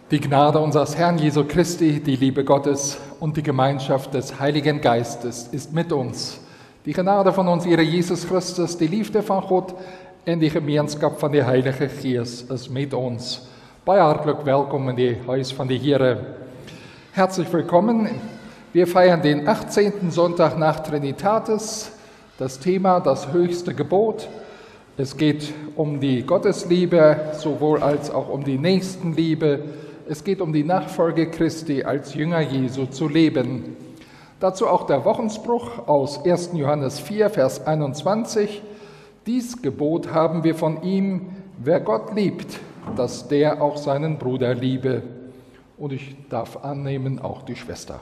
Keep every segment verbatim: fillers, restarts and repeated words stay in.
Die Gnade unseres Herrn Jesu Christi, die Liebe Gottes und die Gemeinschaft des Heiligen Geistes ist mit uns. Die genade van ons Here Jesus Christus, die liefde van God en die gemeenskap van die Heilige Gees is met ons. Baie hartelijk welkom in die Huis van die Here. Herzlich willkommen. Wir feiern den achtzehnten Sonntag nach Trinitatis. Das Thema, das höchste Gebot. Es geht um die Gottesliebe, sowohl als auch um die Nächstenliebe. Es geht um die Nachfolge Christi als Jünger Jesu zu leben. Dazu auch der Wochenspruch aus ersten Johannes vier, Vers einundzwanzig. Dies Gebot haben wir von ihm, wer Gott liebt, dass der auch seinen Bruder liebe. Und ich darf annehmen, auch die Schwester.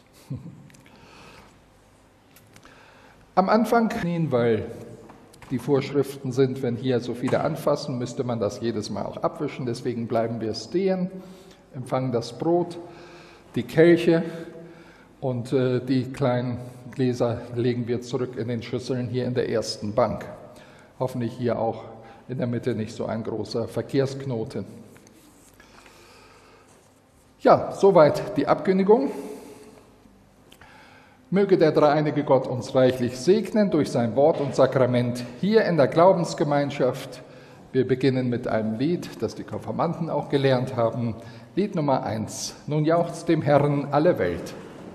Am Anfang, weil die Vorschriften sind, wenn hier so viele anfassen, müsste man das jedes Mal auch abwischen. Deswegen bleiben wir stehen, empfangen das Brot, die Kelche und äh, die kleinen Gläser legen wir zurück in den Schüsseln hier in der ersten Bank. Hoffentlich hier auch in der Mitte nicht so ein großer Verkehrsknoten. Ja, soweit die Abkündigung. Möge der dreieinige Gott uns reichlich segnen durch sein Wort und Sakrament hier in der Glaubensgemeinschaft. Wir beginnen mit einem Lied, das die Konfirmanden auch gelernt haben. Lied Nummer eins. Nun jauchzt dem Herrn alle Welt.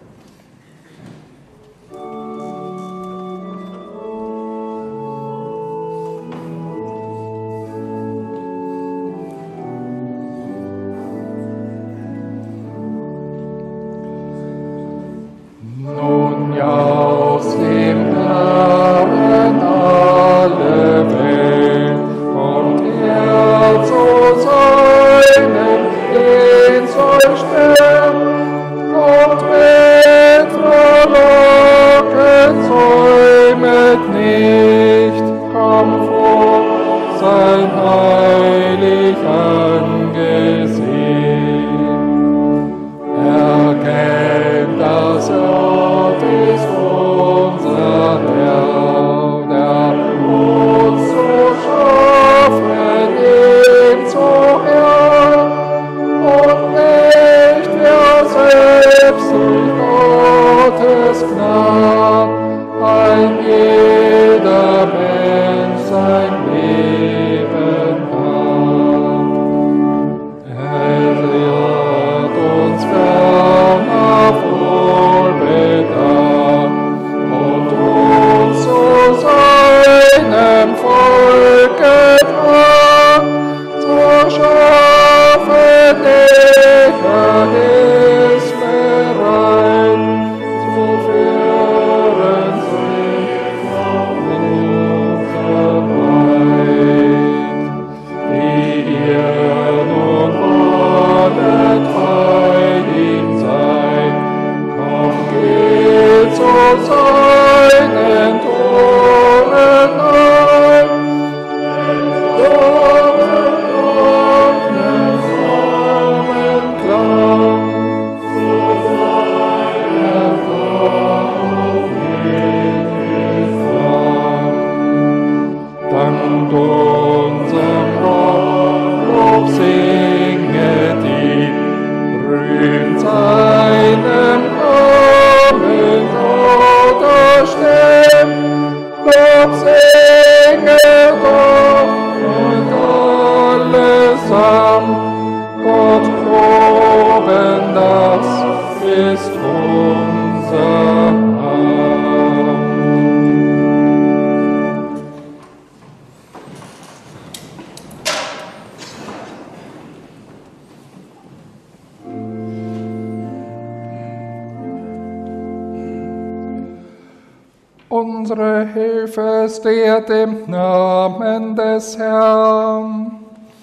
Unsere Hilfe steht im Namen des Herrn,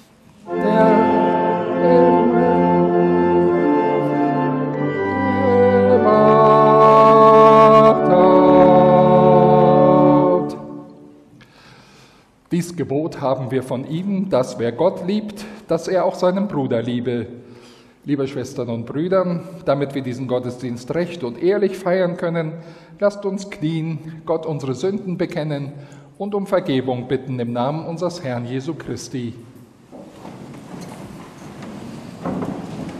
der Himmel gemacht hat. Dies Gebot haben wir von ihm, dass wer Gott liebt, dass er auch seinen Bruder liebe. Liebe Schwestern und Brüder, damit wir diesen Gottesdienst recht und ehrlich feiern können, lasst uns knien, Gott unsere Sünden bekennen und um Vergebung bitten im Namen unseres Herrn Jesu Christi.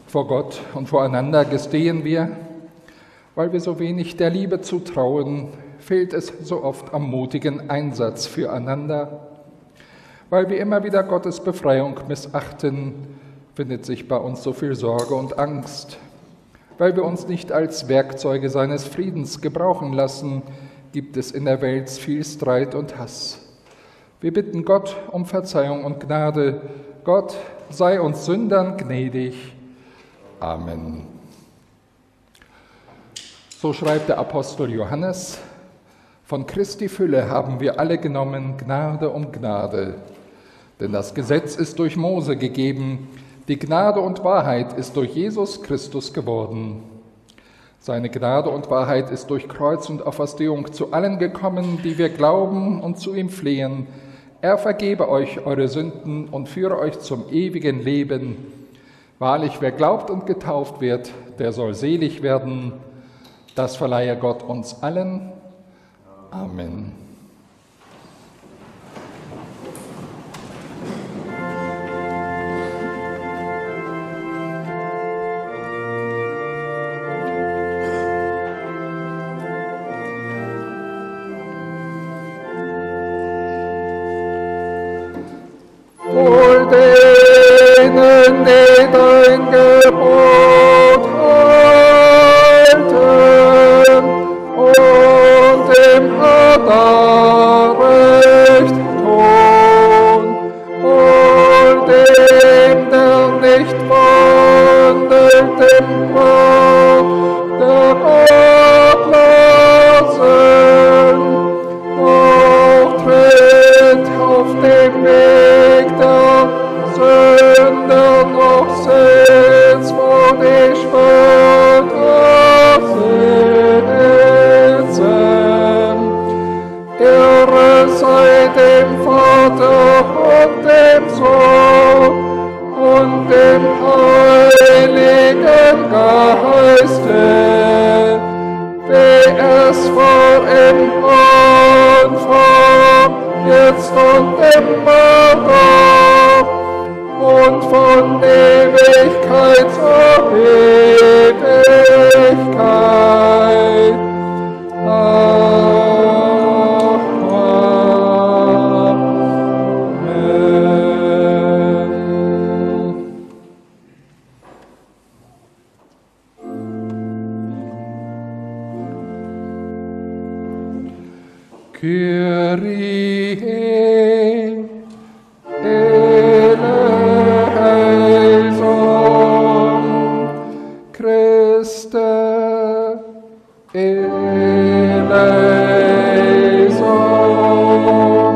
Vor Gott und voreinander gestehen wir, weil wir so wenig der Liebe zutrauen, fehlt es so oft am mutigen Einsatz füreinander. Weil wir immer wieder Gottes Befreiung missachten, findet sich bei uns so viel Sorge und Angst. Weil wir uns nicht als Werkzeuge seines Friedens gebrauchen lassen, gibt es in der Welt viel Streit und Hass. Wir bitten Gott um Verzeihung und Gnade. Gott sei uns Sündern gnädig. Amen. So schreibt der Apostel Johannes: Von Christi Fülle haben wir alle genommen, Gnade um Gnade. Denn das Gesetz ist durch Mose gegeben, die Gnade und Wahrheit ist durch Jesus Christus geworden. Seine Gnade und Wahrheit ist durch Kreuz und Auferstehung zu allen gekommen, die wir glauben und zu ihm flehen. Er vergebe euch eure Sünden und führe euch zum ewigen Leben. Wahrlich, wer glaubt und getauft wird, der soll selig werden. Das verleihe Gott uns allen. Amen. Denen, die dein Gebot halten und dem Vaterrecht tun, und dem, der nicht wandelt im Wort der Gottlosen, doch tritt auf dem Weg der Sünder noch sitzt, wo die Spötter sitzen. Ehre sei dem Vater und dem Sohn und dem Heiligen Geiste, wie es vor im Anfang, jetzt und immer gab, und von Ewigkeit zu Ewigkeit. Amen. Kyrie eleison, Christe eleison,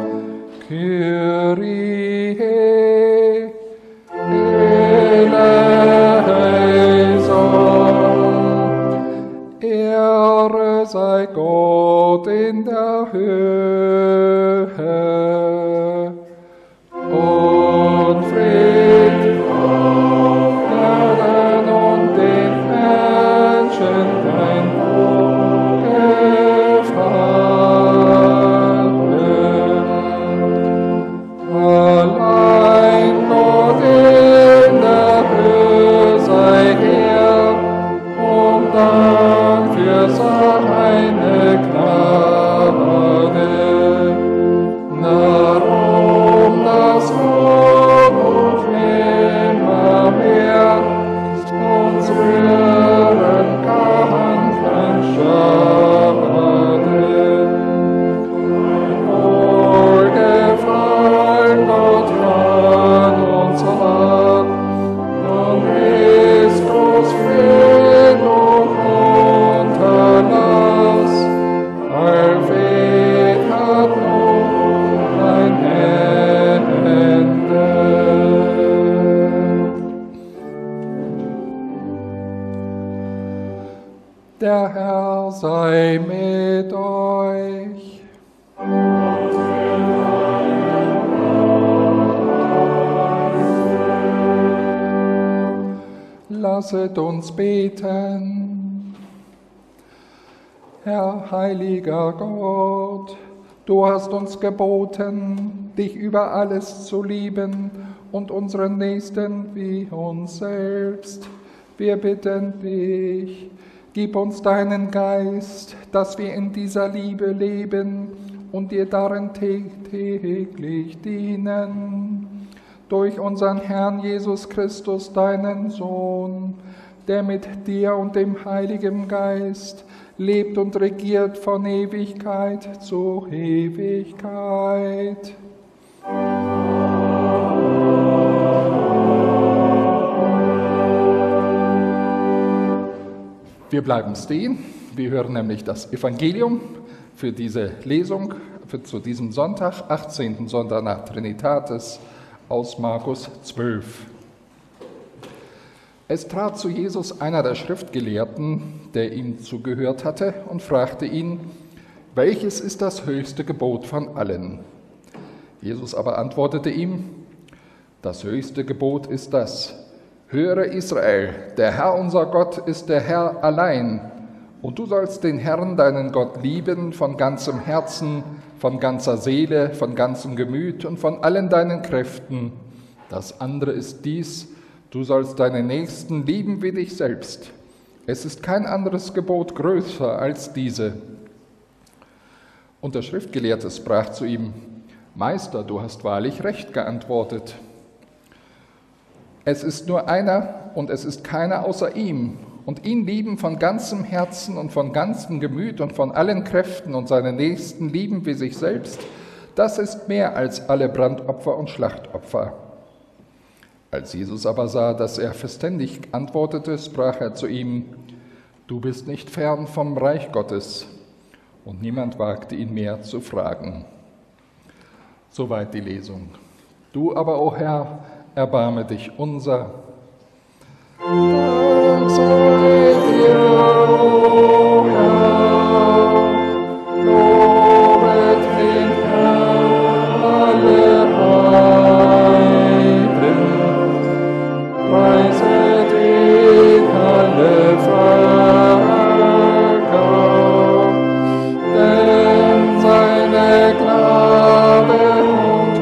Kyrie eleison. Ehre sei Gott in der Höhe und Frieden auf Erden und den Menschen dein Wohlgefallen. Allein Gott in der Höhe sei Herr, und Dank für seine Gnade. Darum das Lob und immer mehr uns rühren kann, kein Schaden. Wohlgefallen Gott an uns hat, und ist groß Frieden und Erlass, allweg hat noch ein Ende. Der Herr sei mit euch. Lasset uns beten. Herr heiliger Gott, du hast uns geboten, dich über alles zu lieben und unseren Nächsten wie uns selbst. Wir bitten dich, gib uns deinen Geist, dass wir in dieser Liebe leben und dir darin täglich dienen. Durch unseren Herrn Jesus Christus, deinen Sohn, der mit dir und dem Heiligen Geist lebt und regiert von Ewigkeit zu Ewigkeit. Wir bleiben stehen. Wir hören nämlich das Evangelium für diese Lesung, für, zu diesem Sonntag, achtzehnten Sonntag nach Trinitatis, aus Markus zwölf. Es trat zu Jesus einer der Schriftgelehrten, der ihm zugehört hatte, und fragte ihn, welches ist das höchste Gebot von allen? Jesus aber antwortete ihm, das höchste Gebot ist das, höre Israel, der Herr unser Gott ist der Herr allein, und du sollst den Herrn, deinen Gott, lieben von ganzem Herzen, von ganzer Seele, von ganzem Gemüt und von allen deinen Kräften. Das andere ist dies, du sollst deinen Nächsten lieben wie dich selbst. Es ist kein anderes Gebot größer als diese. Und der Schriftgelehrte sprach zu ihm, Meister, du hast wahrlich recht geantwortet. Es ist nur einer und es ist keiner außer ihm. Und ihn lieben von ganzem Herzen und von ganzem Gemüt und von allen Kräften und seine Nächsten lieben wie sich selbst, das ist mehr als alle Brandopfer und Schlachtopfer. Als Jesus aber sah, dass er verständig antwortete, sprach er zu ihm, du bist nicht fern vom Reich Gottes. Und niemand wagte ihn mehr zu fragen. Soweit die Lesung. Du aber, o Herr, erbarme dich unser. Dank sei dir, o Herr, lobet den Herrn alle Heiden, preiset ihn alle Völker, denn seine Gnade und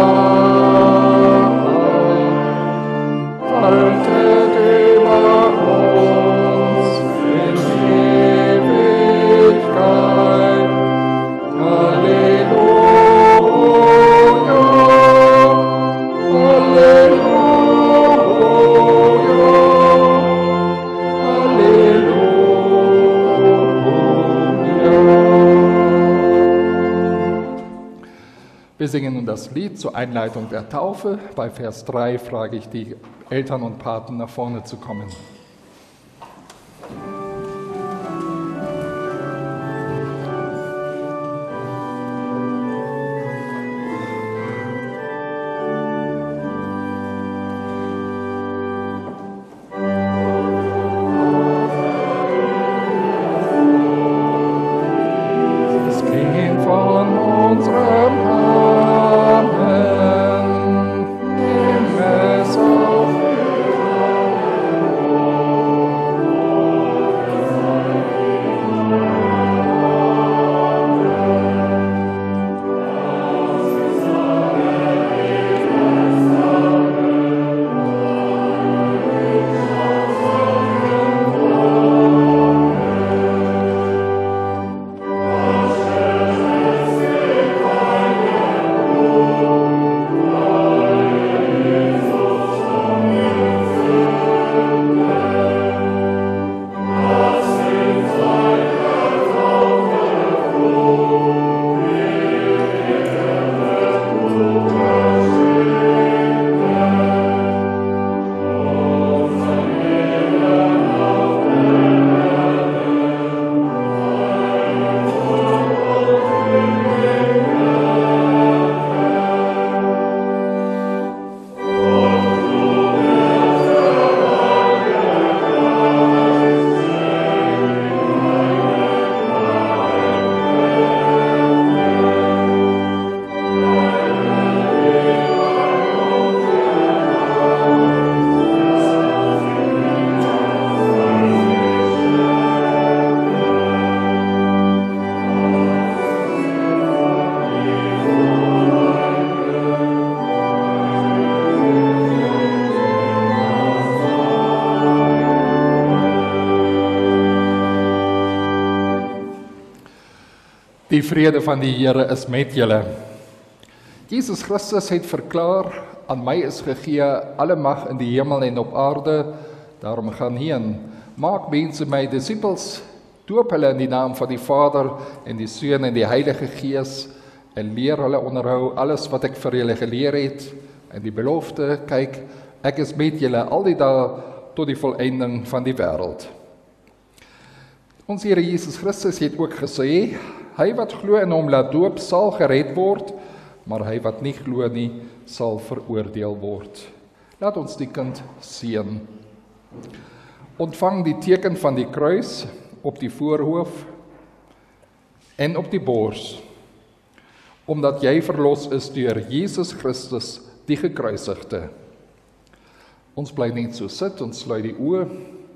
Wahrheit waltet über uns in Ewigkeit. Halleluja, Halleluja, Halleluja. Wir singen nun das Lied zur Einleitung der Taufe. Bei Vers drei frage ich die Eltern und Paten, nach vorne zu kommen. Es ging von unserem Namen, nimm es auf. Die vrede van die Here is met julle. Jesus Christus het verklaar, aan my is gegee alle mag in die hemel en op aarde, daarom gaan heen, maak mense my disippels, doop hulle in die naam van die Vader en die Seun en die Heilige Gees, en leer hulle onderhou alles wat ek vir julle geleer het, en die belofte, kyk, ek is met julle al die dae tot die volëinding van die wêreld. Ons Here Jesus Christus het ook gesê, hy wat glo in hom laat doop sal gered word, maar hy wat nie glo nie sal veroordeel word. Laat ons die kind seën. Ontvang die teken van die kruis op die voorhoof en op die bors, omdat jy verlos is deur Jesus Christus, die gekruisigde. Ons bly net so sit, ons sluit die oë.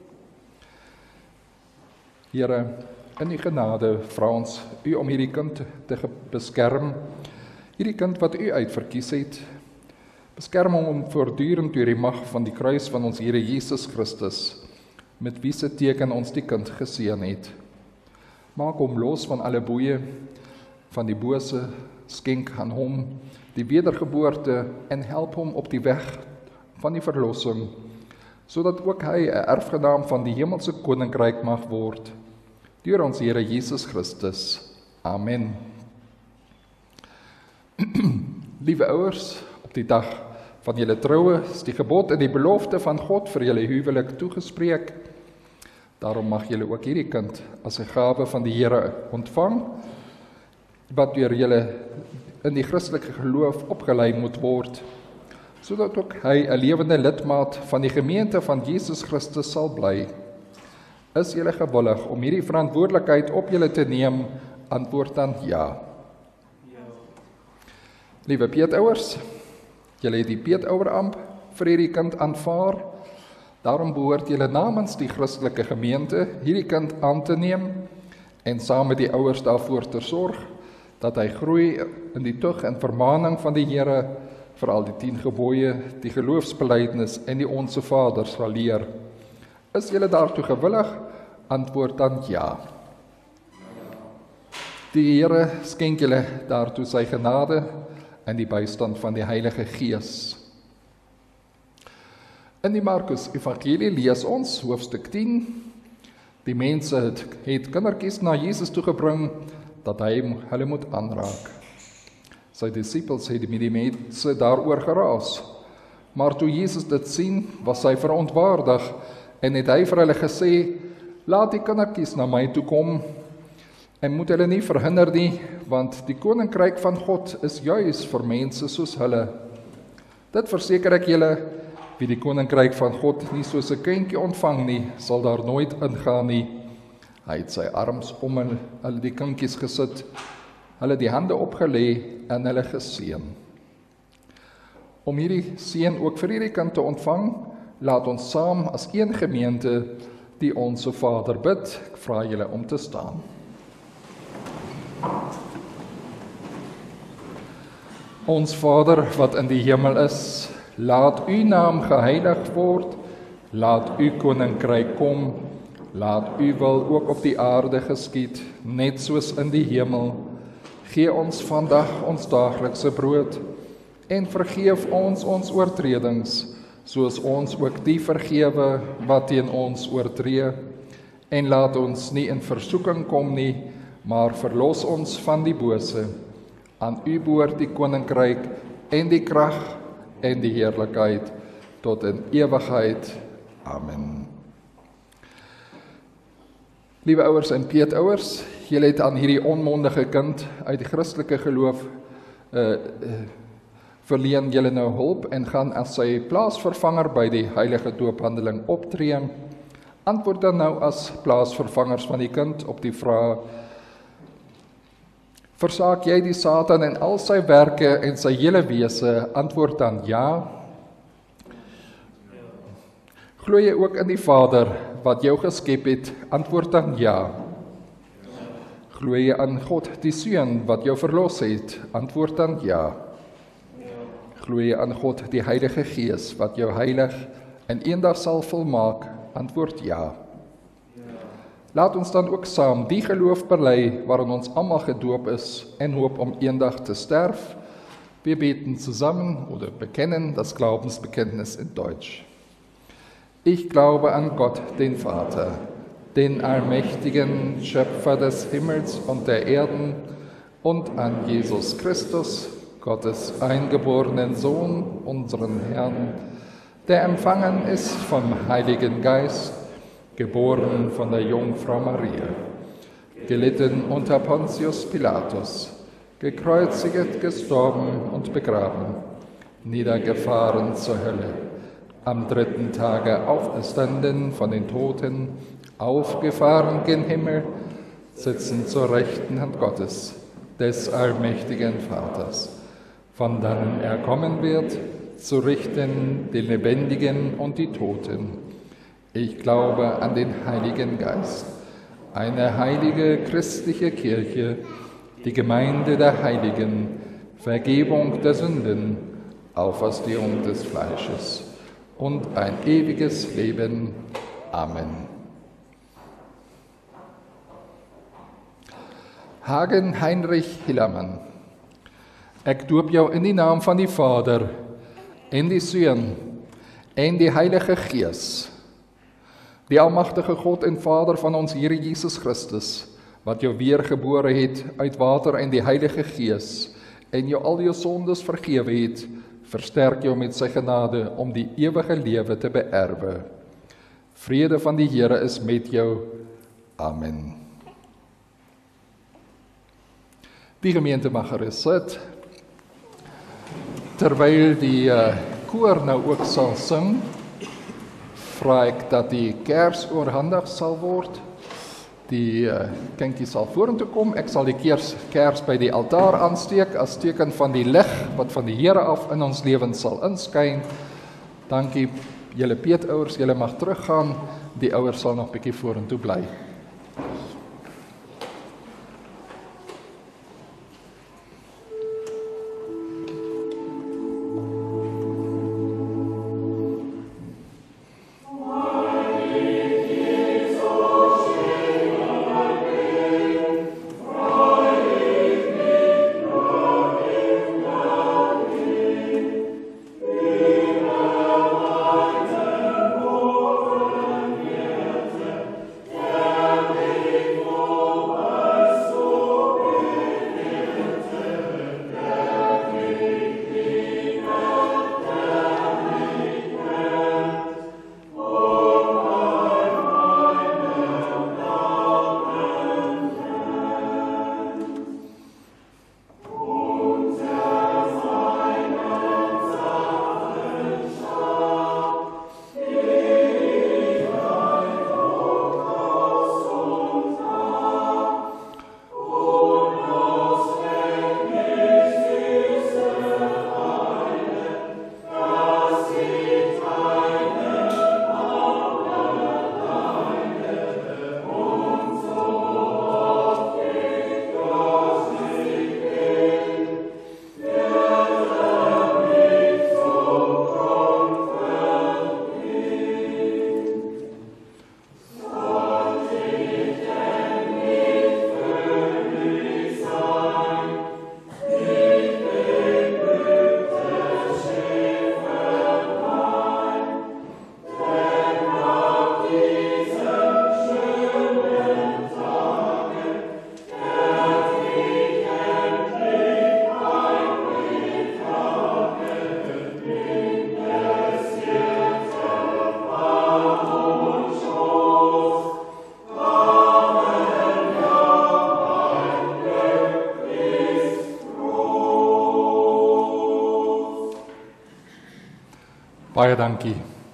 Here, in die genade vra ons u om hierdie kind te beskerm, hierdie kind wat u uitverkies het, beskerm hom voortdurend deur die mag van die kruis van ons Here Jesus Christus, met wie se teken ons die kind geseën het. Maak hom los van alle boeie van die bose, skenk aan hom die wedergeboorte en help hom op die weg van die verlossing, sodat ook hy 'n erfgenaam van die hemelse koninkryk mag word, deur ons Here Jesus Christus. Amen. Liewe ouers, op die dag van julle troue is die gebod en die belofte van God vir julle huwelik toegespreek. Daarom mag julle ook hierdie kind as 'n gawe van die Here ontvang, wat deur julle in die Christelike geloof opgelei moet word, sodat ook hy 'n lewende lidmaat van die gemeente van Jesus Christus sal bly. Is julle gewillig om hierdie verantwoordelikheid op julle te neem? Antwoord dan ja. Ja. Liewe peetouers, julle het die peetoueramp vir hierdie kind aanvaar, daarom behoort julle namens die Christelike gemeente hierdie kind aan te neem en saam met die ouers daarvoor te sorg dat hy groei in die tug en vermaning van die Here, veral die tien gebooie, die geloofsbelijdenis en die Onse Vader sal leer. Is julle daartoe gewillig? Antwoord dan ja. Die Here skenk julle daartoe sy genade en die bystand van die Heilige Gees. In die Markus Evangelie lees ons hoofstuk tien. Die mense het, het kindertjies na Jesus toegebring dat hy hulle moet aanraak. Sy disippels het met die mense daaroor geraas. Maar toe Jesus dit sien, was hy verontwaardig en het hy vir hulle gesê, laat die kindertjies na my toe kom en moet hulle nie verhinder nie, want die koninkryk van God is juis vir mense soos hulle. Dit verseker ek julle, wie die koninkryk van God nie soos 'n kindjie ontvang nie, sal daar nooit ingaan nie. Hy het sy arms om hulle die kindjies gesit, hulle die hande opgelê en hulle geseën. Om hierdie seën ook vir hierdie kind te ontvang, laat ons saam as een gemeente die Onse Vader bid. Ek vra julle om te staan. Ons Vader wat in die hemel is, laat u naam geheilig word, laat u koninkryk kom, laat u wil ook op die aarde geskied, net soos in die hemel. Gee ons vandag ons daaglikse brood, en vergeef ons ons oortredings, soos ons ook die vergewe wat teen ons oortree, en laat ons nie in versoeking kom nie, maar verlos ons van die bose. Aan u behoort die koninkryk en die krag en die heerlikheid tot in ewigheid. Amen. Liewe ouers en peetouers, julle het aan hierdie onmondige kind uit die Christelike geloof uh, uh, verleen julle nou hulp en gaan as sy plaasvervanger by die heilige doophandeling optree. Antwoord dan nou as plaasvervangers van die kind op die vraag: versaak jy die Satan en al sy werke en sy hele wese? Antwoord dan ja. Glo jy ook in die Vader wat jou geskep het? Antwoord dan ja. Glo jy aan God die Seun wat jou verlos het? Antwoord dan ja. Glo jy aan God die Heilige Gees wat jou heilig en eendag sal volmaak? Antwoord ja. Laat ons dan ook saam die geloof bely waarin ons almal gedoop is en hoop om eendag te sterf. Wir beten zusammen oder bekennen das Glaubensbekenntnis in Deutsch. Ich glaube an Gott, den Vater, den allmächtigen Schöpfer des Himmels und der Erden, und an Jesus Christus, Gottes eingeborenen Sohn, unseren Herrn, der empfangen ist vom Heiligen Geist, geboren von der Jungfrau Maria, gelitten unter Pontius Pilatus, gekreuzigt, gestorben und begraben, niedergefahren zur Hölle, am dritten Tage auferstanden von den Toten, aufgefahren gen Himmel, sitzen zur rechten Hand Gottes, des allmächtigen Vaters, von dannen er kommen wird, zu richten die Lebendigen und die Toten. Ich glaube an den Heiligen Geist, eine heilige christliche Kirche, die Gemeinde der Heiligen, Vergebung der Sünden, Auferstehung des Fleisches und ein ewiges Leben. Amen. Hagen Heinrich Hillermann. Ik doop jou in die naam van die Vader, en die Seun, en die Heilige Gees, die almagtige God en Vader van ons Here Jesus Christus, wat jou weergebore het uit water en die Heilige Gees, en jou al jou sondes vergewe het, versterk jou met sy genade om die ewige lewe te beerwe. Vrede van die Here is met jou. Amen. Die gemeente mag gerus sit. Terwyl die uh, koor nou ook sal sing, vra ek dat die kers oorhandig sal word. Die uh, kinkie sal vorentoe kom. Ek sal die kers, kers by die altaar aansteek as teken van die lig wat van die Here af in ons lewens sal inskyn. Dankie julle peetouers, julle mag teruggaan. Die ouers sal nog 'n bietjie vorentoe bly. Baie dankie.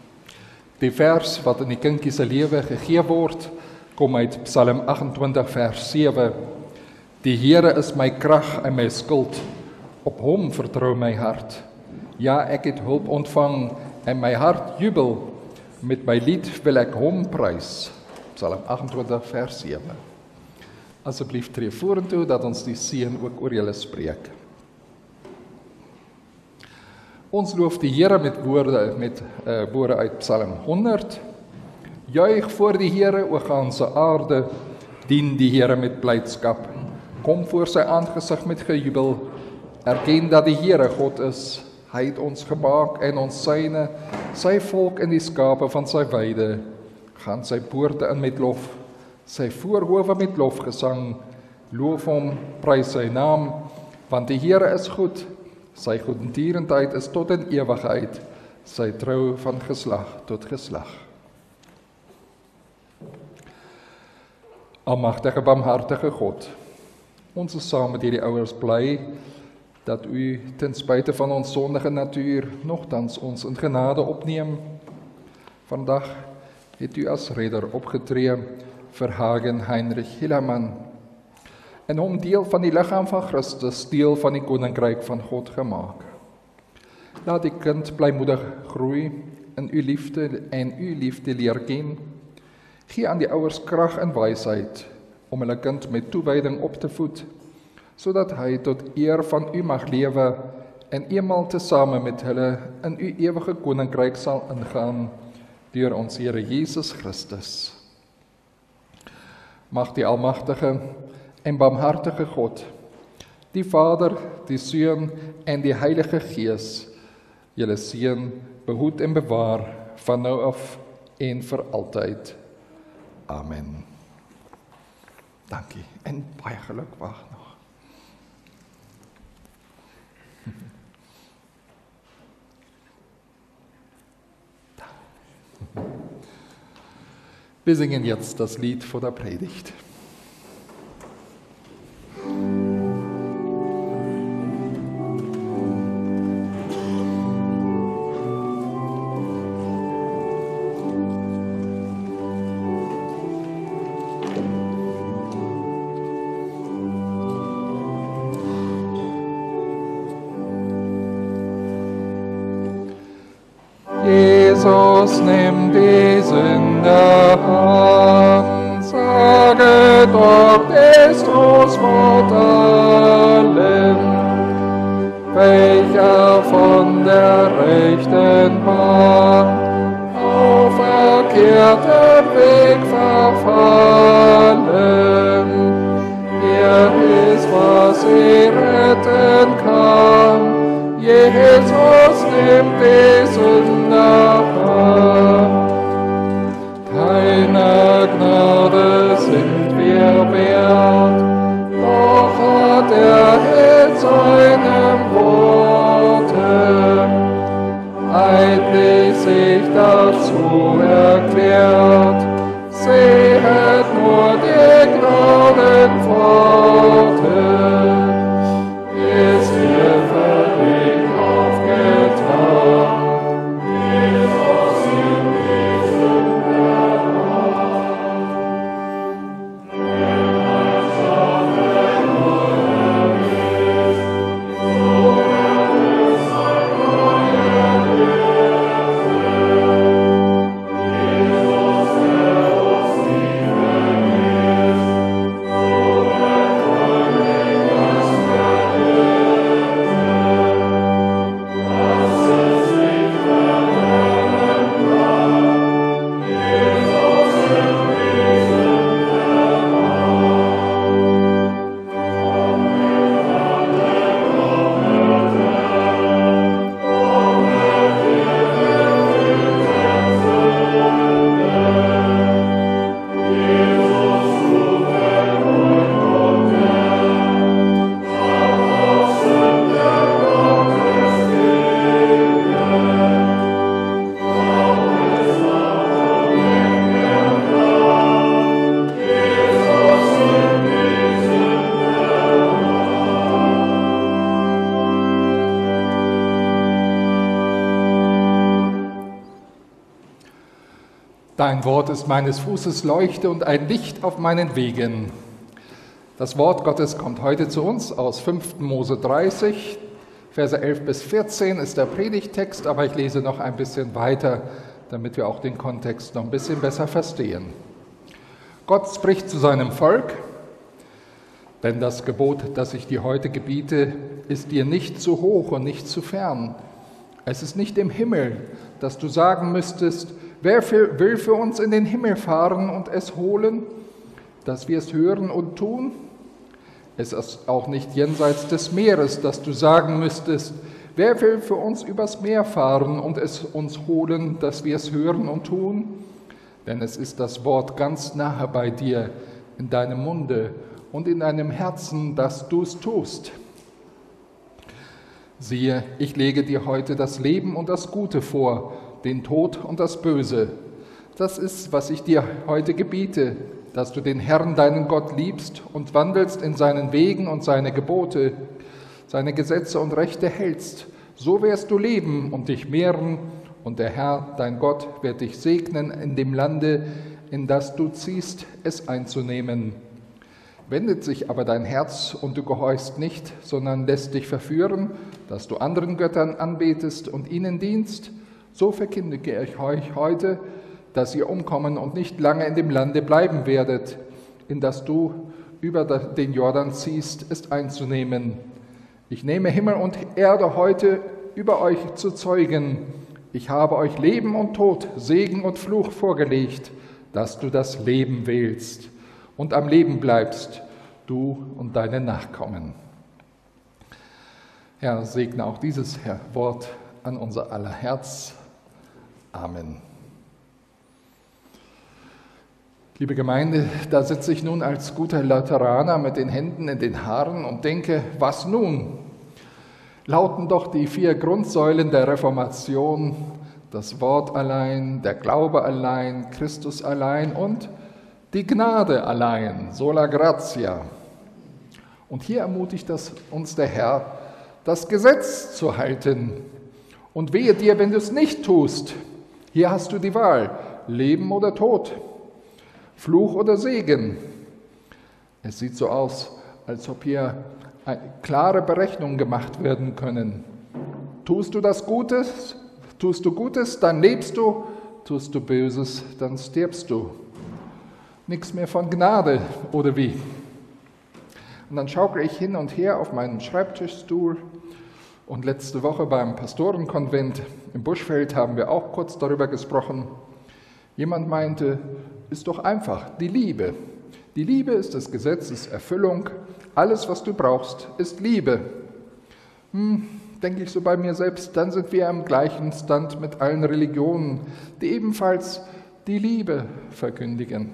Die vers wat in die kinkie se lewe gegee word, kom uit Psalm agt-en-twintig vers sewe. Die Here is my krag en my skild, op hom vertrou my hart. Ja, ek het hulp ontvang en my hart jubel, met my lied wil ek hom prys. Psalm agt-en-twintig vers sewe. Asseblief tree vorentoe dat ons die seën ook oor julle spreek. Ons loof die Here met woorde met uh, woorde uit Psalm honderd. Juich voor die Here, o ganse aarde, dien die Here met blydskap. Kom voor sy aangesig met gejubel, erken dat die Here God is. Hy het ons gemaak en ons syne, sy volk en die skape van sy weide. Gaan sy poorte in met lof, sy voorhowe met lofgesang. Loof hom, prys sy naam, want die Here is goed. Sy goedertierenheid is tot in ewigheid, sy trou van geslag tot geslag. Almagtige, barmhartige God, ons is saam met hierdie ouers bly dat u ten spyte van ons sondige natuur nogtans ons in genade opneem. Vandag het u as redder opgetree vir Hagen Heinrich Hilleman en hom deel van die liggaam van Christus, deel van die koninkryk van God gemaak. Laat die kind blymoedig groei in u liefde en u liefde leer ken. Gee aan die ouers krag en wysheid om hulle kind met toewyding op te voed, sodat hy tot eer van u mag lewe en eenmaal tesame met hulle in u ewige koninkryk sal ingaan deur ons Here Jesus Christus. Mag die almagtige en barmhartige God, die Vader, die Seun en die Heilige Gees, julle seën, behoed en bewaar van nou af en vir altyd. Amen. Dankie en baie geluk, wag nog. Wir singen jetzt das Lied vor der Predigt. Jesus, nimm die Sünde an, sage doch des Trostwort allen, welcher von der rechten Bahn auf verkehrtem Weg verfallen. Er ist, was sie retten kann. Jesus nimmt die Sünde an. Keine Gnade sind wir wert, doch hat er in seinem Worte eidlich sich dazu erklärt. Sehet nur die Gnadenpforte, ist ihr Verweg aufgetan. Jesus in diesem Dein Wort ist meines Fußes Leuchte und ein Licht auf meinen Wegen. Das Wort Gottes kommt heute zu uns aus fünften Mose dreißig, Verse elf bis vierzehn ist der Predigttext, aber ich lese noch ein bisschen weiter, damit wir auch den Kontext noch ein bisschen besser verstehen. Gott spricht zu seinem Volk, denn das Gebot, das ich dir heute gebiete, ist dir nicht zu hoch und nicht zu fern. Es ist nicht im Himmel, dass du sagen müsstest, wer für, will für uns in den Himmel fahren und es holen, dass wir es hören und tun? Es ist auch nicht jenseits des Meeres, dass du sagen müsstest, wer will für uns übers Meer fahren und es uns holen, dass wir es hören und tun? Denn es ist das Wort ganz nahe bei dir, in deinem Munde und in deinem Herzen, dass du es tust. Siehe, ich lege dir heute das Leben und das Gute vor, den Tod und das Böse. Das ist, was ich dir heute gebiete, dass du den Herrn, deinen Gott, liebst und wandelst in seinen Wegen und seine Gebote, seine Gesetze und Rechte hältst. So wirst du leben und dich mehren, und der Herr, dein Gott, wird dich segnen in dem Lande, in das du ziehst, es einzunehmen. Wendet sich aber dein Herz und du gehorchst nicht, sondern lässt dich verführen, dass du anderen Göttern anbetest und ihnen dienst, so verkündige ich euch heute, dass ihr umkommen und nicht lange in dem Lande bleiben werdet, in das du über den Jordan ziehst, es einzunehmen. Ich nehme Himmel und Erde heute über euch zu Zeugen. Ich habe euch Leben und Tod, Segen und Fluch vorgelegt, dass du das Leben wählst und am Leben bleibst, du und deine Nachkommen. Herr, segne auch dieses Wort an unser aller Herz. Amen. Liebe Gemeinde, da sitze ich nun als guter Lutheraner mit den Händen in den Haaren und denke, was nun? Lauten doch die vier Grundsäulen der Reformation, das Wort allein, der Glaube allein, Christus allein und die Gnade allein, sola gratia. Und hier ermutigt das uns der Herr, das Gesetz zu halten. Und wehe dir, wenn du es nicht tust. Hier hast du die Wahl, Leben oder Tod. Fluch oder Segen? Es sieht so aus, als ob hier klare Berechnungen gemacht werden können. Tust du das Gutes, tust du Gutes, dann lebst du, tust du Böses, dann stirbst du. Nichts mehr von Gnade, oder wie? Und dann schaukle ich hin und her auf meinen Schreibtischstuhl. Und letzte Woche beim Pastorenkonvent im Buschfeld haben wir auch kurz darüber gesprochen. Jemand meinte, ist doch einfach, die Liebe. Die Liebe ist des Gesetzes Erfüllung. Alles, was du brauchst, ist Liebe. Hm, denke ich so bei mir selbst, dann sind wir im gleichen Stand mit allen Religionen, die ebenfalls die Liebe verkündigen.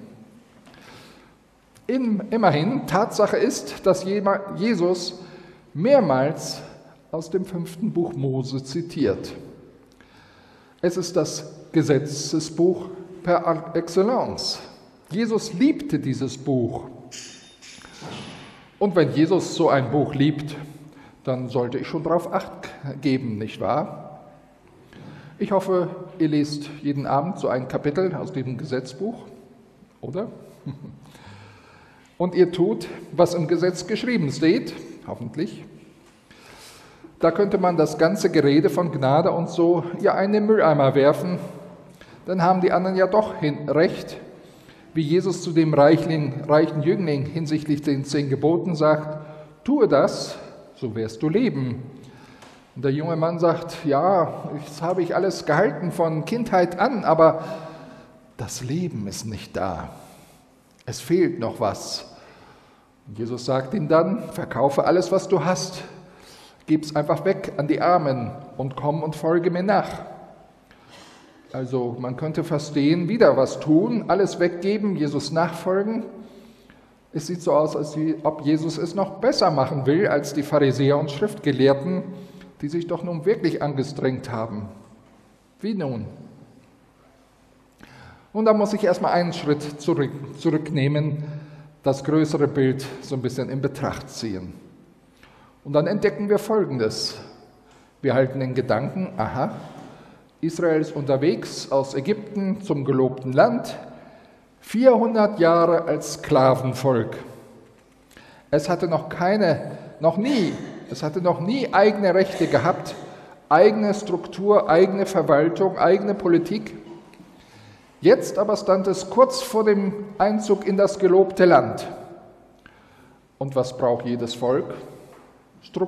In, immerhin, Tatsache ist, dass Jesus mehrmals aus dem fünften Buch Mose zitiert. Es ist das Gesetzesbuch per excellence. Jesus liebte dieses Buch. Und wenn Jesus so ein Buch liebt, dann sollte ich schon darauf Acht geben, nicht wahr? Ich hoffe, ihr lest jeden Abend so ein Kapitel aus diesem Gesetzbuch, oder? Und ihr tut, was im Gesetz geschrieben steht, hoffentlich. Da könnte man das ganze Gerede von Gnade und so ja in den Mülleimer werfen. Dann haben die anderen ja doch hin, recht, wie Jesus zu dem Reichling, reichen Jüngling hinsichtlich den zehn Geboten sagt, tue das, so wirst du leben. Und der junge Mann sagt, ja, das habe ich alles gehalten von Kindheit an, aber das Leben ist nicht da. Es fehlt noch was. Und Jesus sagt ihm dann, verkaufe alles, was du hast, gib's einfach weg an die Armen und komm und folge mir nach. Also man könnte verstehen, wieder was tun, alles weggeben, Jesus nachfolgen. Es sieht so aus, als ob Jesus es noch besser machen will als die Pharisäer und Schriftgelehrten, die sich doch nun wirklich angestrengt haben. Wie nun? Und da muss ich erstmal einen Schritt zurück, zurücknehmen, das größere Bild so ein bisschen in Betracht ziehen. Und dann entdecken wir Folgendes. Wir halten den Gedanken, aha, Israel ist unterwegs aus Ägypten zum gelobten Land, vierhundert Jahre als Sklavenvolk. Es hatte noch keine, noch nie, es hatte noch nie eigene Rechte gehabt, eigene Struktur, eigene Verwaltung, eigene Politik. Jetzt aber stand es kurz vor dem Einzug in das gelobte Land. Und was braucht jedes Volk?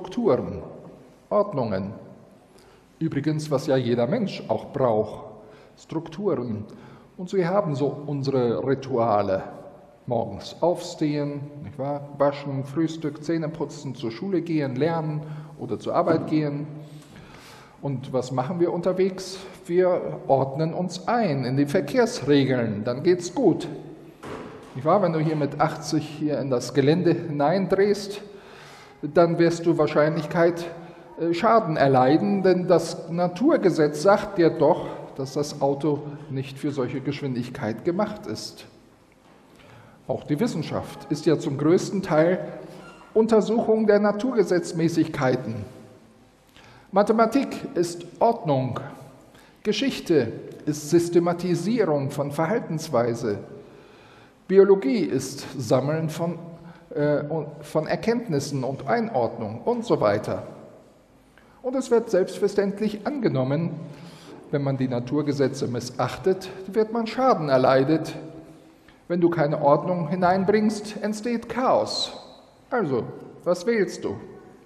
Strukturen, Ordnungen. Übrigens, was ja jeder Mensch auch braucht. Strukturen. Und wir haben so unsere Rituale. Morgens aufstehen, nicht wahr? Waschen, Frühstück, Zähne putzen, zur Schule gehen, lernen oder zur Arbeit gehen. Und was machen wir unterwegs? Wir ordnen uns ein in die Verkehrsregeln, dann geht's gut. Nicht wahr? Wenn du hier mit achtzig hier in das Gelände hineindrehst, dann wirst du Wahrscheinlichkeit Schaden erleiden, denn das Naturgesetz sagt dir doch, dass das Auto nicht für solche Geschwindigkeit gemacht ist. Auch die Wissenschaft ist ja zum größten Teil Untersuchung der Naturgesetzmäßigkeiten. Mathematik ist Ordnung. Geschichte ist Systematisierung von Verhaltensweise. Biologie ist Sammeln von, äh, von Erkenntnissen und Einordnung und so weiter. Und es wird selbstverständlich angenommen, wenn man die Naturgesetze missachtet, wird man Schaden erleidet. Wenn du keine Ordnung hineinbringst, entsteht Chaos. Also, was wählst du?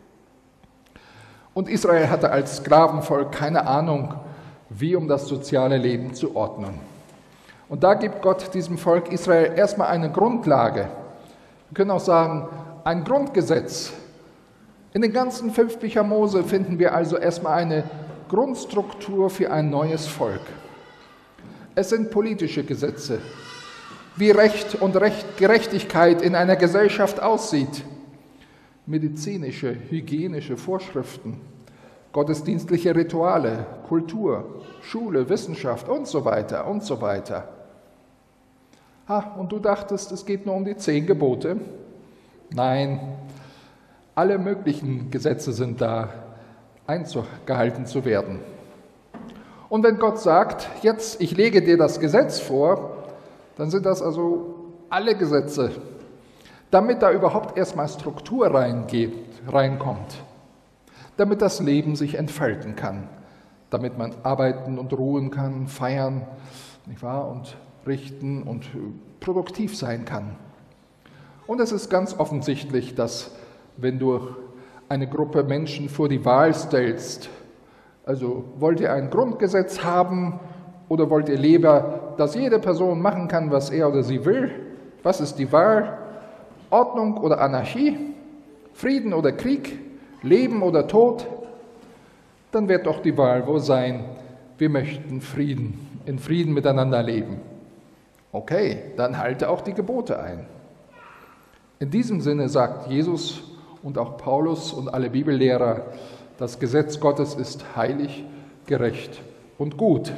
Und Israel hatte als Sklavenvolk keine Ahnung, wie um das soziale Leben zu ordnen. Und da gibt Gott diesem Volk Israel erstmal eine Grundlage. Wir können auch sagen, ein Grundgesetz. In den ganzen fünf Bücher Mose finden wir also erstmal eine Grundstruktur für ein neues Volk. Es sind politische Gesetze, wie Recht und Recht, Gerechtigkeit in einer Gesellschaft aussieht, medizinische, hygienische Vorschriften, gottesdienstliche Rituale, Kultur, Schule, Wissenschaft und so weiter und so weiter. Ah, und du dachtest, es geht nur um die zehn Gebote? Nein, alle möglichen Gesetze sind da, eingehalten zu werden. Und wenn Gott sagt, jetzt, ich lege dir das Gesetz vor, dann sind das also alle Gesetze, damit da überhaupt erstmal Struktur reingeht, reinkommt, damit das Leben sich entfalten kann, damit man arbeiten und ruhen kann, feiern, nicht wahr, und richten und produktiv sein kann. Und es ist ganz offensichtlich, dass wenn du eine Gruppe Menschen vor die Wahl stellst, also wollt ihr ein Grundgesetz haben oder wollt ihr lieber, dass jede Person machen kann, was er oder sie will? Was ist die Wahl? Ordnung oder Anarchie? Frieden oder Krieg? Leben oder Tod? Dann wird doch die Wahl wohl sein, wir möchten Frieden, in Frieden miteinander leben. Okay, dann halte auch die Gebote ein. In diesem Sinne sagt Jesus und auch Paulus und alle Bibellehrer, das Gesetz Gottes ist heilig, gerecht und gut.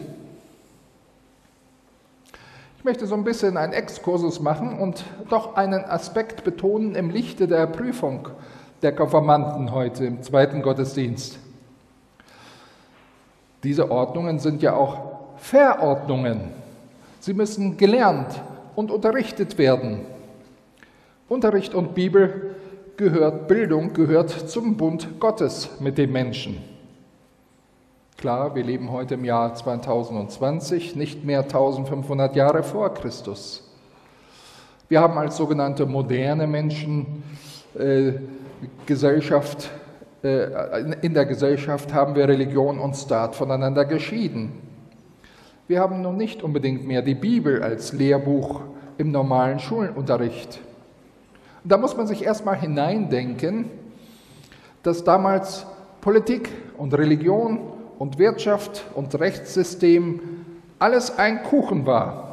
Ich möchte so ein bisschen einen Exkursus machen und doch einen Aspekt betonen im Lichte der Prüfung der Konfirmanden heute im zweiten Gottesdienst. Diese Ordnungen sind ja auch Verordnungen. Sie müssen gelernt und unterrichtet werden. Unterricht und Bibel gehört, Bildung gehört zum Bund Gottes mit den Menschen. Klar, wir leben heute im Jahr zweitausendzwanzig, nicht mehr eintausendfünfhundert Jahre vor Christus. Wir haben als sogenannte moderne Menschen äh, Gesellschaft, äh, in der Gesellschaft haben wir Religion und Staat voneinander geschieden. Wir haben nun nicht unbedingt mehr die Bibel als Lehrbuch im normalen Schulunterricht. Da muss man sich erstmal hineindenken, dass damals Politik und Religion und Wirtschaft und Rechtssystem alles ein Kuchen war.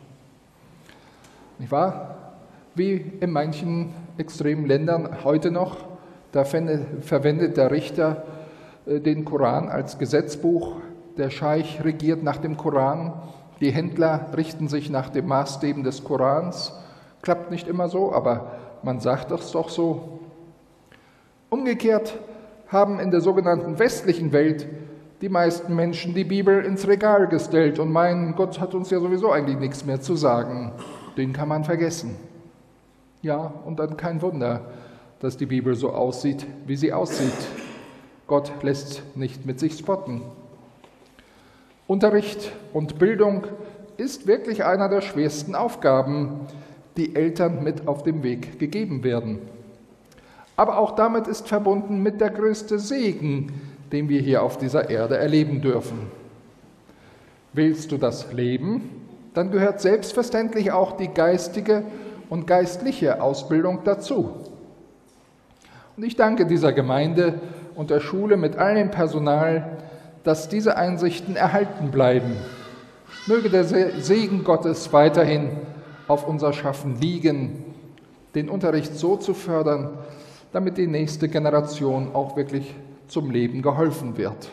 Nicht wahr? Wie in manchen extremen Ländern heute noch, da verwendet der Richter den Koran als Gesetzbuch, der Scheich regiert nach dem Koran, die Händler richten sich nach den Maßstäben des Korans. Klappt nicht immer so, aber man sagt das doch so. Umgekehrt haben in der sogenannten westlichen Welt die meisten Menschen die Bibel ins Regal gestellt und meinen, Gott hat uns ja sowieso eigentlich nichts mehr zu sagen. Den kann man vergessen. Ja, und dann kein Wunder, dass die Bibel so aussieht, wie sie aussieht. Gott lässt nicht mit sich spotten. Unterricht und Bildung ist wirklich einer der schwersten Aufgaben, die Eltern mit auf dem Weg gegeben werden. Aber auch damit ist verbunden mit der größte Segen, den wir hier auf dieser Erde erleben dürfen. Willst du das Leben, dann gehört selbstverständlich auch die geistige und geistliche Ausbildung dazu. Und ich danke dieser Gemeinde und der Schule mit all dem Personal, dass diese Einsichten erhalten bleiben. Möge der Segen Gottes weiterhin auf unser Schaffen liegen, den Unterricht so zu fördern, damit die nächste Generation auch wirklich zum Leben geholfen wird.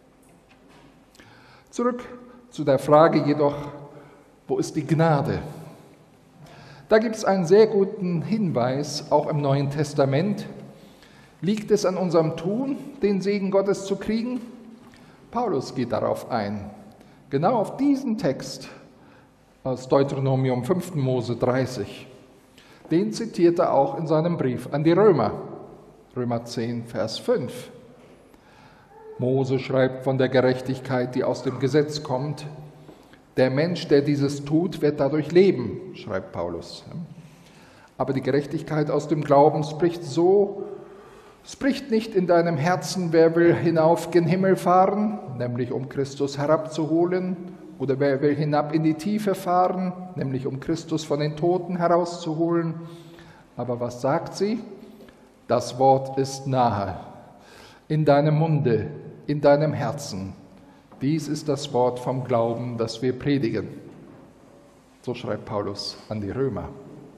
Zurück zu der Frage jedoch, wo ist die Gnade? Da gibt es einen sehr guten Hinweis, auch im Neuen Testament. Liegt es an unserem Tun, den Segen Gottes zu kriegen? Paulus geht darauf ein. Genau auf diesen Text aus Deuteronomium fünften Mose dreißig. Den zitiert er auch in seinem Brief an die Römer, Römer zehn, Vers fünf. Mose schreibt von der Gerechtigkeit, die aus dem Gesetz kommt. Der Mensch, der dieses tut, wird dadurch leben, schreibt Paulus. Aber die Gerechtigkeit aus dem Glauben spricht so, spricht nicht in deinem Herzen, wer will hinauf gen Himmel fahren, nämlich um Christus herabzuholen, oder wer will hinab in die Tiefe fahren, nämlich um Christus von den Toten herauszuholen. Aber was sagt sie? Das Wort ist nahe, in deinem Munde, in deinem Herzen. Dies ist das Wort vom Glauben, das wir predigen. So schreibt Paulus an die Römer.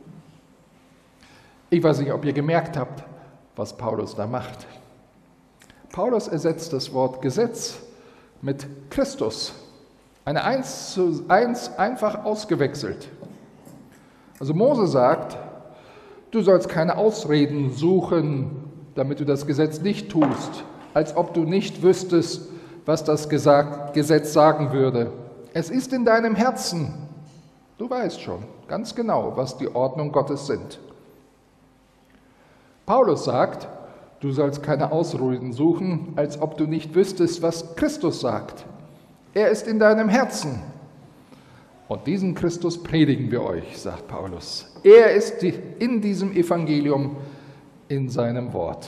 Ich weiß nicht, ob ihr gemerkt habt, was Paulus da macht. Paulus ersetzt das Wort Gesetz mit Christus. Eine Eins zu Eins einfach ausgewechselt. Also Mose sagt, du sollst keine Ausreden suchen, damit du das Gesetz nicht tust, als ob du nicht wüsstest, was das Gesetz sagen würde. Es ist in deinem Herzen. Du weißt schon ganz genau, was die Ordnung Gottes sind. Paulus sagt, du sollst keine Ausreden suchen, als ob du nicht wüsstest, was Christus sagt. Er ist in deinem Herzen. Und diesen Christus predigen wir euch, sagt Paulus. Er ist in diesem Evangelium, in seinem Wort.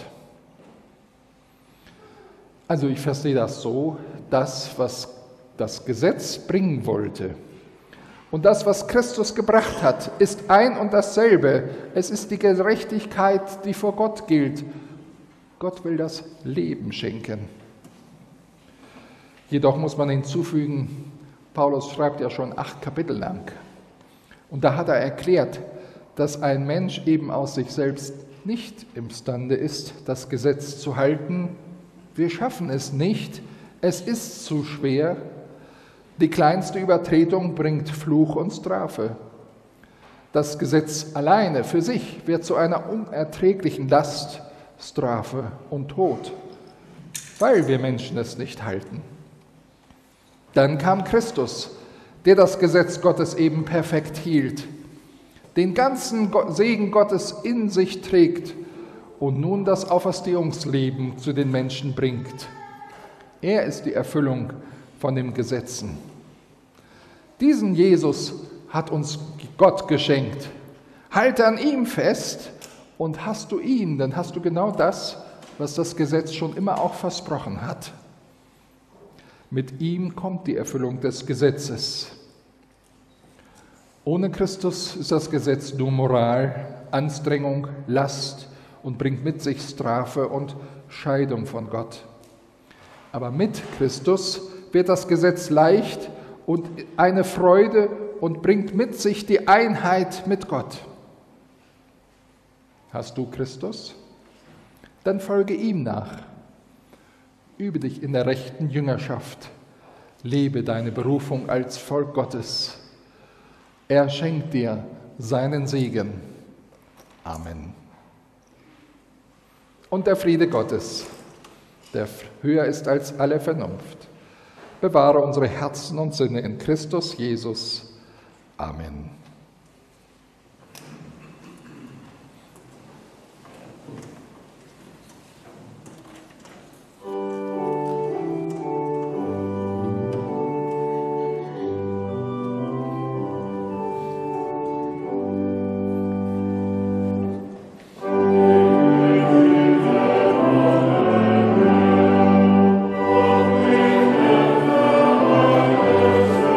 Also ich verstehe das so, das, was das Gesetz bringen wollte und das, was Christus gebracht hat, ist ein und dasselbe. Es ist die Gerechtigkeit, die vor Gott gilt. Gott will das Leben schenken. Jedoch muss man hinzufügen, Paulus schreibt ja schon acht Kapitel lang. Und da hat er erklärt, dass ein Mensch eben aus sich selbst nicht imstande ist, das Gesetz zu halten. Wir schaffen es nicht, es ist zu schwer. Die kleinste Übertretung bringt Fluch und Strafe. Das Gesetz alleine für sich wird zu einer unerträglichen Last, Strafe und Tod, weil wir Menschen es nicht halten. Dann kam Christus, der das Gesetz Gottes eben perfekt hielt, den ganzen Segen Gottes in sich trägt und nun das Auferstehungsleben zu den Menschen bringt. Er ist die Erfüllung von den Gesetzen. Diesen Jesus hat uns Gott geschenkt. Halte an ihm fest und hast du ihn, dann hast du genau das, was das Gesetz schon immer auch versprochen hat. Mit ihm kommt die Erfüllung des Gesetzes. Ohne Christus ist das Gesetz nur Moral, Anstrengung, Last und bringt mit sich Strafe und Scheidung von Gott. Aber mit Christus wird das Gesetz leicht und eine Freude und bringt mit sich die Einheit mit Gott. Hast du Christus? Dann folge ihm nach. Übe dich in der rechten Jüngerschaft. Lebe deine Berufung als Volk Gottes. Er schenkt dir seinen Segen. Amen. Und der Friede Gottes, der höher ist als alle Vernunft, bewahre unsere Herzen und Sinne in Christus Jesus. Amen. Amen.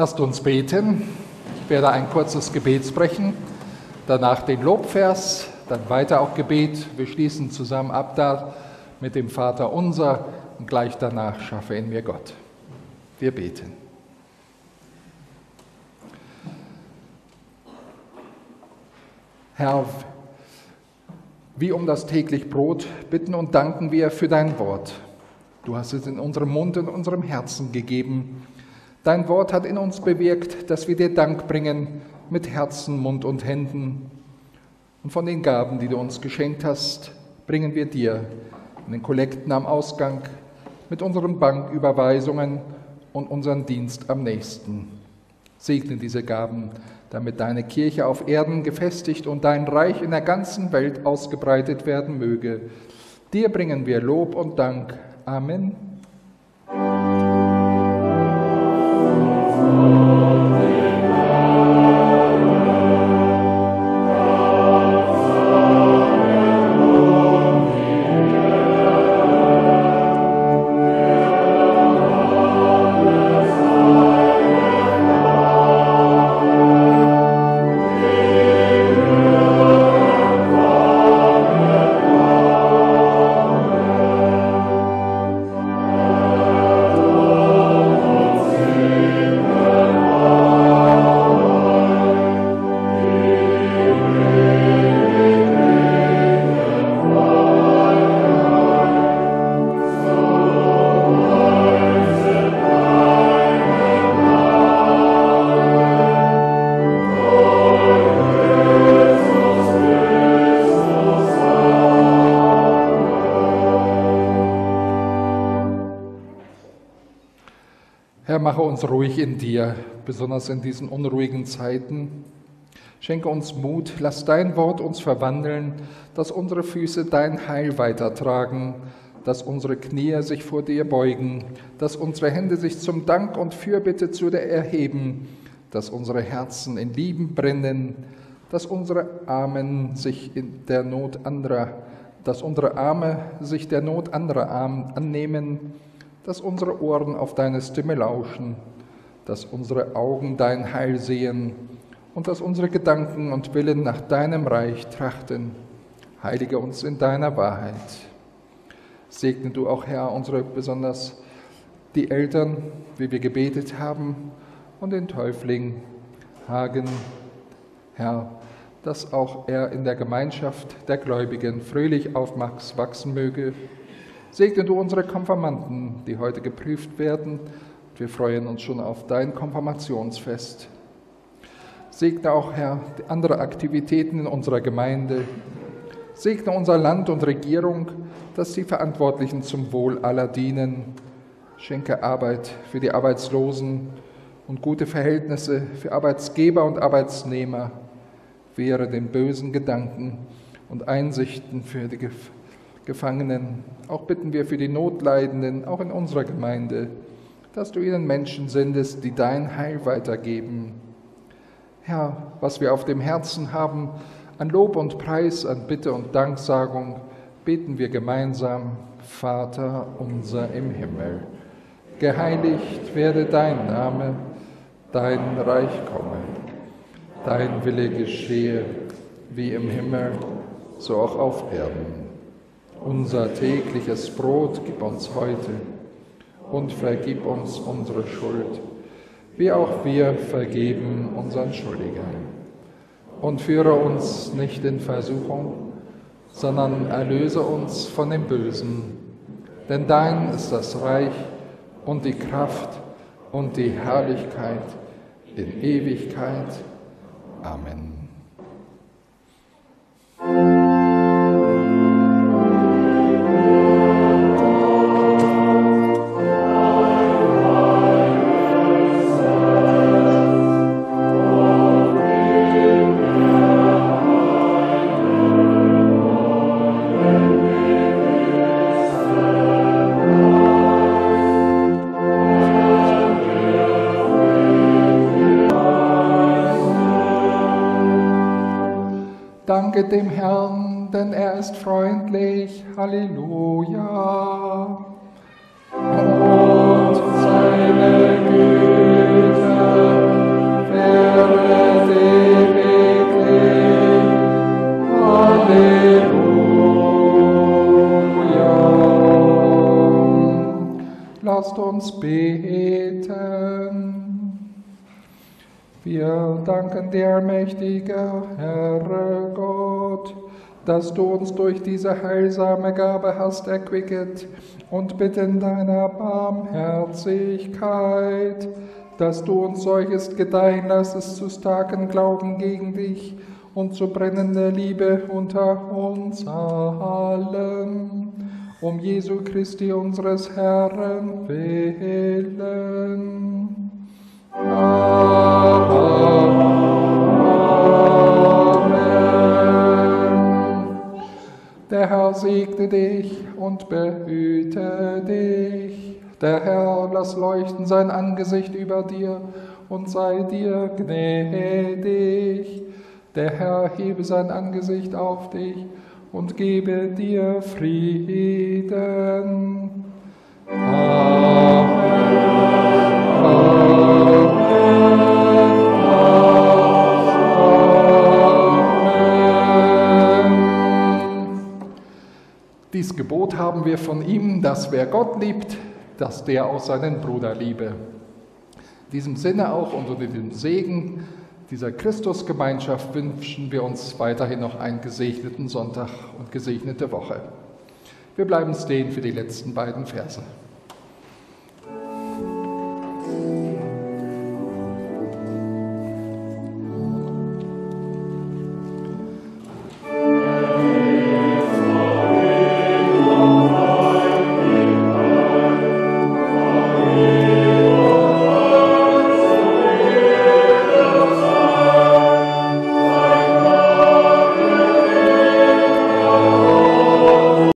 Lasst uns beten. Ich werde ein kurzes Gebet sprechen, danach den Lobvers, dann weiter auch Gebet. Wir schließen zusammen ab da mit dem Vater unser und gleich danach schaffe in mir Gott. Wir beten. Herr, wie um das täglich Brot bitten und danken wir für dein Wort. Du hast es in unserem Mund und unserem Herzen gegeben. Dein Wort hat in uns bewirkt, dass wir dir Dank bringen mit Herzen, Mund und Händen. Und von den Gaben, die du uns geschenkt hast, bringen wir dir in den Kollekten am Ausgang, mit unseren Banküberweisungen und unseren Dienst am nächsten. Segne diese Gaben, damit deine Kirche auf Erden gefestigt und dein Reich in der ganzen Welt ausgebreitet werden möge. Dir bringen wir Lob und Dank. Amen. Herr, mache uns ruhig in dir, besonders in diesen unruhigen Zeiten. Schenke uns Mut, lass dein Wort uns verwandeln, dass unsere Füße dein Heil weitertragen, dass unsere Knie sich vor dir beugen, dass unsere Hände sich zum Dank und Fürbitte zu dir erheben, dass unsere Herzen in Lieben brennen, dass unsere Armen sich in der Not anderer, dass unsere Arme sich der Not anderer annehmen, dass unsere Ohren auf deine Stimme lauschen, dass unsere Augen dein Heil sehen und dass unsere Gedanken und Willen nach deinem Reich trachten. Heilige uns in deiner Wahrheit. Segne du auch, Herr, unsere besonders die Eltern, wie wir gebetet haben, und den Täufling Hagen, Herr, dass auch er in der Gemeinschaft der Gläubigen fröhlich aufwachsen möge. Segne du unsere Konfirmanden, die heute geprüft werden. Wir freuen uns schon auf dein Konfirmationsfest. Segne auch, Herr, die andere Aktivitäten in unserer Gemeinde. Segne unser Land und Regierung, dass die Verantwortlichen zum Wohl aller dienen. Schenke Arbeit für die Arbeitslosen und gute Verhältnisse für Arbeitsgeber und Arbeitsnehmer. Wehre den bösen Gedanken und Einsichten für die Gefangenen. Gefangenen. Auch bitten wir für die Notleidenden, auch in unserer Gemeinde, dass du ihnen Menschen sendest, die dein Heil weitergeben. Herr, was wir auf dem Herzen haben, an Lob und Preis, an Bitte und Danksagung, beten wir gemeinsam: Vater unser im Himmel, geheiligt werde dein Name, dein Reich komme, dein Wille geschehe, wie im Himmel, so auch auf Erden. Unser tägliches Brot gib uns heute und vergib uns unsere Schuld, wie auch wir vergeben unseren Schuldigern. Und führe uns nicht in Versuchung, sondern erlöse uns von dem Bösen. Denn dein ist das Reich und die Kraft und die Herrlichkeit in Ewigkeit. Amen. Danket dem Herrn, denn er ist freundlich. Halleluja. Und seine Güte wäret ewiglich. Halleluja. Lasst uns beten. Wir danken dir, mächtiger Herr Gott, dass du uns durch diese heilsame Gabe hast erquicket, und bitten deiner Barmherzigkeit, dass du uns solches gedeihen lassest zu starken Glauben gegen dich und zu brennender Liebe unter uns allen, um Jesu Christi unseres Herrn willen. Amen. Der Herr segne dich und behüte dich. Der Herr lass leuchten sein Angesicht über dir und sei dir gnädig. Der Herr hebe sein Angesicht auf dich und gebe dir Frieden. Amen. Dies Gebot haben wir von ihm, dass wer Gott liebt, dass der auch seinen Bruder liebe. In diesem Sinne auch und unter dem Segen dieser Christusgemeinschaft wünschen wir uns weiterhin noch einen gesegneten Sonntag und gesegnete Woche. Wir bleiben stehen für die letzten beiden Verse.